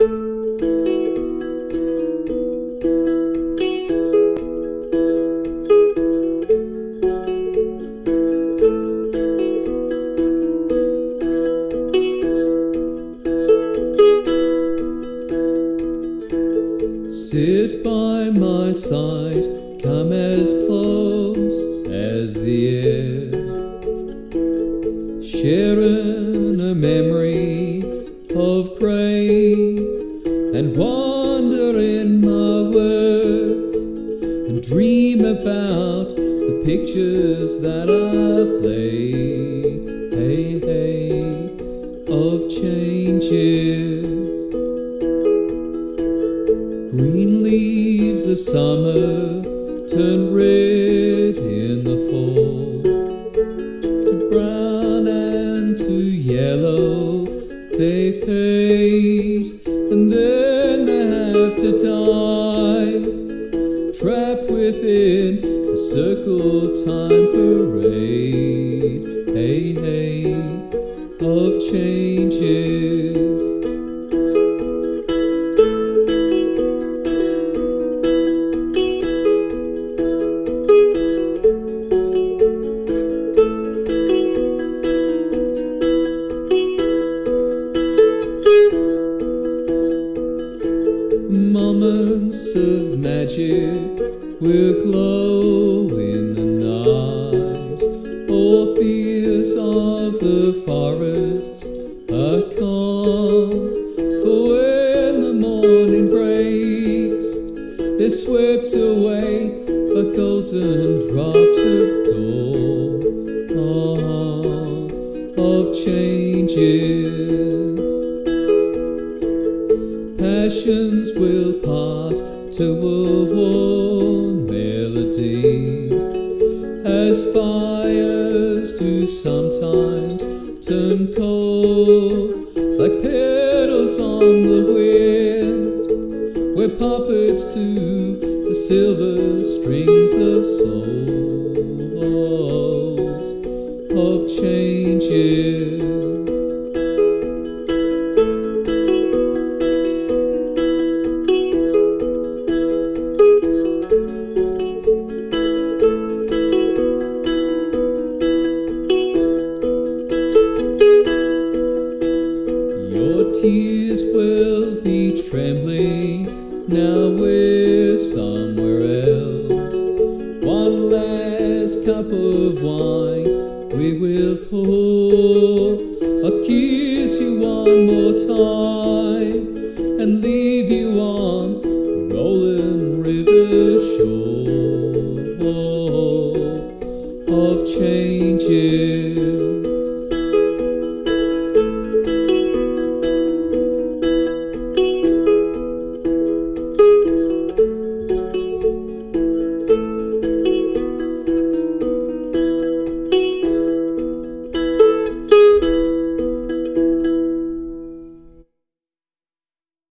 Sit by my side, come as close as the air, sharing a memory of grey, and wander in my words, and dream about the pictures that I play, hey, hey, of changes. Green leaves of summer turn red in the fall, to brown and to yellow they fade, and then they have to die, trapped within the circle time parade, hey, hey, of changes. Moments of magic will glow in the night. All fears of the forests are gone, for when the morning breaks, they're swept away by golden drops of dawn, of changes. Passions will part to a warm melody, as fires do sometimes turn cold, like petals on the wind. We're puppets to the silver strings of souls, of changes. Tears will be trembling, now we're somewhere else. One last cup of wine we will pour. I'll kiss you one more time and leave you on the rolling river shore of changes.